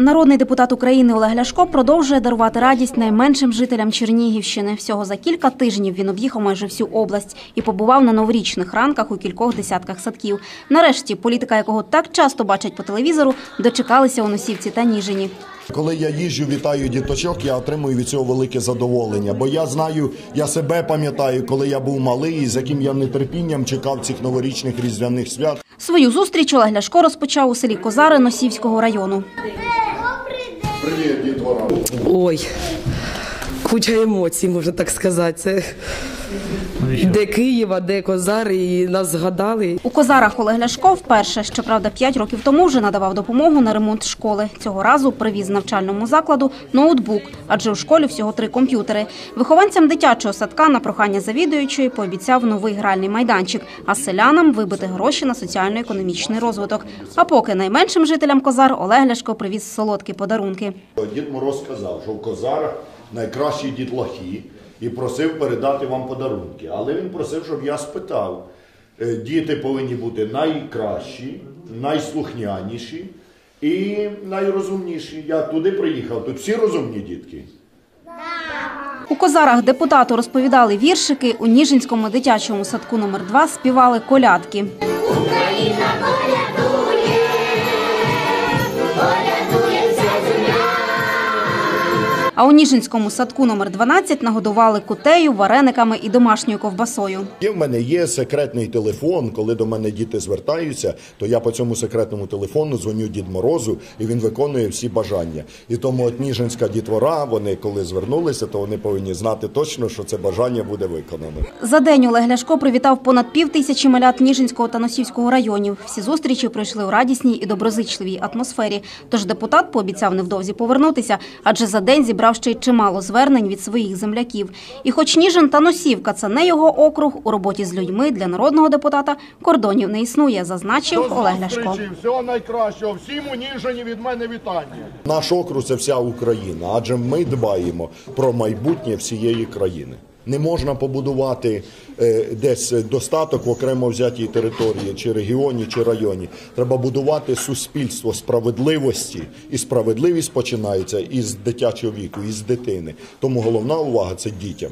Народний депутат України Олег Ляшко продовжує дарувати радість найменшим жителям Чернігівщини. Всього за кілька тижнів він об'їхав майже всю область і побував на новорічних ранках у кількох десятках садків. Нарешті політика, якого так часто бачать по телевізору, дочекалися у Носівці та Ніжині. Коли я їжджу, вітаю діточок, я отримую від цього велике задоволення. Бо я знаю, я себе пам'ятаю, коли я був малий, з яким я нетерпінням чекав цих новорічних різдвяних свят. Свою зустріч Олег Ляшко розпочав у селі Козари Носівського району. Привіт, дітвора. Ой, куча емоцій, можна так сказати. Це де Київ, а де Козари, і нас згадали. У Козарах Олег Ляшко вперше, щоправда, 5 років тому вже надавав допомогу на ремонт школи. Цього разу привіз навчальному закладу ноутбук, адже у школі всього 3 комп'ютери. Вихованцям дитячого садка на прохання завідуючої пообіцяв новий гральний майданчик, а селянам вибити гроші на соціально-економічний розвиток. А поки найменшим жителям Козар Олег Ляшко привіз солодкі подарунки. Дід Мороз сказав, що в Козарах найкращі дітлахи і просив передати вам подарунки. Але він просив, щоб я спитав. Діти повинні бути найкращі, найслухняніші і найрозумніші. Я туди приїхав, тут всі розумні дітки. У Козарах депутату розповідали віршики, у Ніжинському дитячому садку номер 2 співали колядки. Україна колядує, колядує вся земля. А у Ніжинському садку номер 12 нагодували кутею, варениками і домашньою ковбасою. В мене є секретний телефон, коли до мене діти звертаються, то я по цьому секретному телефону дзвоню Дід Морозу, і він виконує всі бажання. І тому от Ніжинська дітвора, вони коли звернулися, то вони повинні знати точно, що це бажання буде виконано. За день Олег Ляшко привітав понад 5000 малят Ніжинського та Носівського районів. Всі зустрічі пройшли у радісній і доброзичливій атмосфері. Тож депутат пообіцяв невдовзі повернутися, адже за день зібрав ще й чимало звернень від своїх земляків. І хоч Ніжин та Носівка – це не його округ, у роботі з людьми для народного депутата кордонів не існує, зазначив Олег Ляшко. Всього найкращого, всім у Ніжині від мене вітання. Наш округ – це вся Україна, адже ми дбаємо про майбутнє всієї країни. Не можна побудувати десь достаток в окремо взятій території, чи регіоні, чи районі. Треба будувати суспільство справедливості. І справедливість починається із дитячого віку, із дитини. Тому головна увага – це дітям.